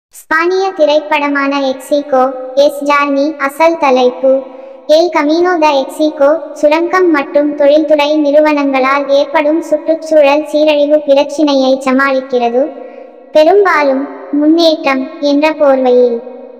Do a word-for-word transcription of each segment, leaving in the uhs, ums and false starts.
ஸ்பானிய திரைப்படமான ixigo S journey. அசல் தலைப்பு: எல் கமீனோ த எக்ஸிகோ. சுரங்கம் மற்றும் தொழில்துறை நிறுவனங்களால் ஏற்படும் சுற்றுச்சூழல் சீரழிவு பிரச்சினையை சமாளிக்கிறது, பெரும்பாலும் முன்னேற்றம் என்ற போர்வையில்.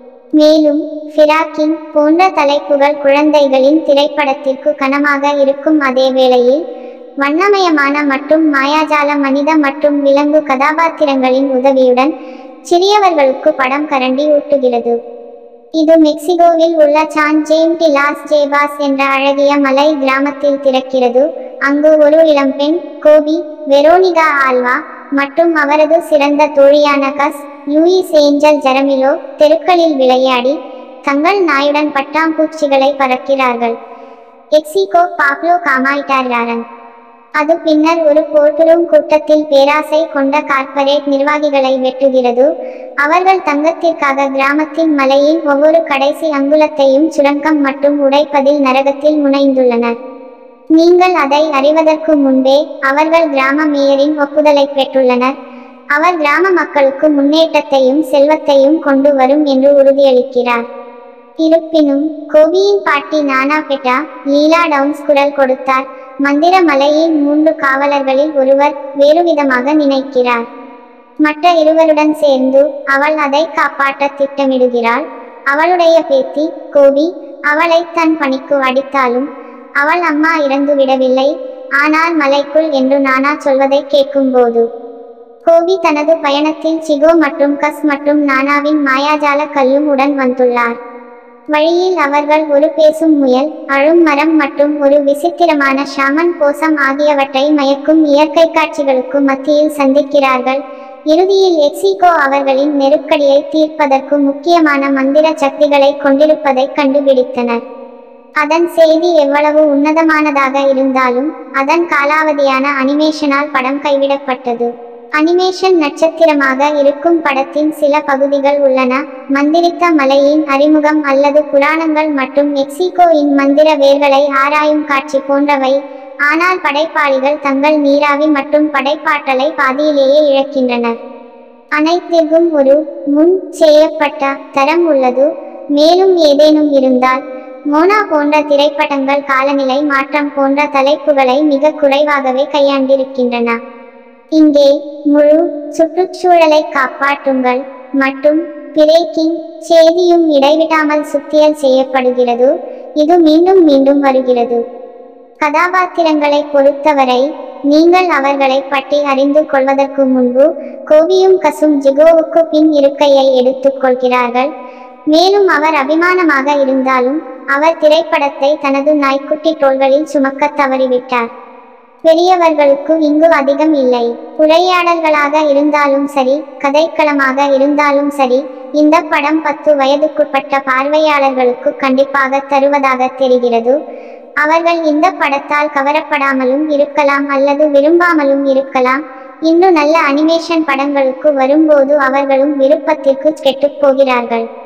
மேலும் ஃபிராக்கிங் போன்ற தலைப்புகள் குழந்தைகளின் திரைப்படத்திற்கு கனமாக இருக்கும் அதே வேளையில், வண்ணமயமான மற்றும் மாயாஜால மனித மற்றும் விலங்கு கதாபாத்திரங்களின் உதவியுடன் சிறியவர்களுக்கு படம் கரண்டி ஊட்டுகிறது. இது மெக்சிகோவில் உள்ள சான் ஜேம் டி லாஸ் ஜேபாஸ் என்ற அழகிய மலை கிராமத்தில் திறக்கிறது, அங்கு ஒரு இளம்பெண், கோபி வெரோனிகா ஆல்வா, மற்றும் அவரது சிறந்த தோழியான கஸ் லூயிஸ் ஏஞ்சல் ஜெரமிலோ தெருக்களில் விளையாடி தங்கள் நாயுடன் பட்டாம்பூச்சிகளை பறக்கிறார்கள். எக்ஸிகோ பாப்லோ காமாய்டார்ராரன். அது பின்னர் ஒரு கோர்ட்ரூம் கூட்டத்தில் பேராசை கொண்ட கார்ப்பரேட் நிர்வாகிகளை வெட்டுகிறது, அவர்கள் தங்கத்திற்காக கிராமத்தின் மலையின் ஒவ்வொரு கடைசி அங்குலத்தையும் சுரங்கம் மற்றும் உடைப்பதில் நரகத்தில் முனைந்துள்ளனர். நீங்கள் அதை அறிவதற்கு முன்பே அவர்கள் கிராம மேயரின் ஒப்புதலை பெற்றுள்ளனர், அவர் கிராம மக்களுக்கு முன்னேற்றத்தையும் செல்வத்தையும் கொண்டு வரும் என்று உறுதியளிக்கிறார். இருப்பினும் கோபியின் பாட்டி நானா பெட்டா லீலா டவுன்ஸ் குரல் கொடுத்தார், மந்திர மலையின் மூன்று காவலர்களில் ஒருவர் வேறுவிதமாக நினைக்கிறார். மற்ற இருவருடன் சேர்ந்து அவள் அதை காப்பாற்ற திட்டமிடுகிறாள். அவளுடைய பேத்தி கோபி அவளை தன் பணிக்கு அடித்தாலும் அவள் அம்மா இறந்து விடவில்லை, ஆனால் மலைக்குள் என்று நானா சொல்வதை கேட்கும்போது கோபி தனது பயணத்தில் சிகோ மற்றும் கஸ் மற்றும் நானாவின் மாயாஜால கல்லும் உடன் வந்துள்ளார். வழியில் அவர்கள் ஒரு பேசும் முயல், அழும் மரம் மற்றும் ஒரு விசித்திரமான ஷாமன் போசம் ஆகியவற்றை மயக்கும் இயற்கை காட்சிகளுக்கு மத்தியில் சந்திக்கிறார்கள். இறுதியில் எக்ஸிகோ அவர்களின் நெருக்கடியை தீர்ப்பதற்கு முக்கியமான மந்திர சக்திகளை கொண்டிருப்பதை கண்டுபிடித்தனர். அதன் செய்தி எவ்வளவு உன்னதமானதாக இருந்தாலும் அதன் காலாவதியான அனிமேஷனால் படம் கைவிடப்பட்டது. அனிமேஷன் நட்சத்திரமாக இருக்கும் படத்தின் சில பகுதிகள் உள்ளன, மந்திரித்த மலையின் அறிமுகம் அல்லது புராணங்கள் மற்றும் எக்ஸிகோ இன் மந்திர வேர்களை ஆராயும் காட்சி போன்றவை, ஆனால் படைப்பாளிகள் தங்கள் நீராவி மற்றும் படைப்பாற்றலை பாதியிலேயே இழக்கின்றனர். அனைத்திற்கும் ஒரு முன் செய்யப்பட்ட தரம் உள்ளது, மேலும் ஏதேனும் இருந்தால் மோனா போன்ற திரைப்படங்கள் காலநிலை மாற்றம் போன்ற தலைப்புகளை மிக குறைவாகவே கையாண்டிருக்கின்றன. இங்கே முழு சுற்றுச்சூழலை காப்பாற்றுங்கள் மற்றும் பிரேக்கிங் செய்தியும் இடைவிடாமல் சுத்தியல் செய்யப்படுகிறது, இது மீண்டும் மீண்டும் வருகிறது. கதாபாத்திரங்களை பொறுத்தவரை நீங்கள் அவர்களை பற்றி அறிந்து கொள்வதற்கு முன்பு கோபியும் கசும் ஜிகோவுக்கு பின் இருக்கையை எடுத்துக் கொள்கிறார்கள், மேலும் அவர் அபிமானமாக இருந்தாலும் அவர் திரைப்படத்தை தனது நாய்க்குட்டி தோள்களில் சுமக்க தவறிவிட்டார். பெரியவர்களுக்கு இங்கு அதிகம் இல்லை. உரையாடல்களாக இருந்தாலும் சரி, கதைக்களமாக இருந்தாலும் சரி, இந்த படம் பத்து வயதுக்குட்பட்ட பார்வையாளர்களுக்கு கண்டிப்பாக தருவதாக தெரிகிறது. அவர்கள் இந்த படத்தால் கவரப்படாமலும் இருக்கலாம் அல்லது விரும்பாமலும் இருக்கலாம். இன்னும் நல்ல அனிமேஷன் படங்களுக்கு வரும்போது அவர்களும் விருப்பத்திற்கு கெட்டுப் போகிறார்கள்.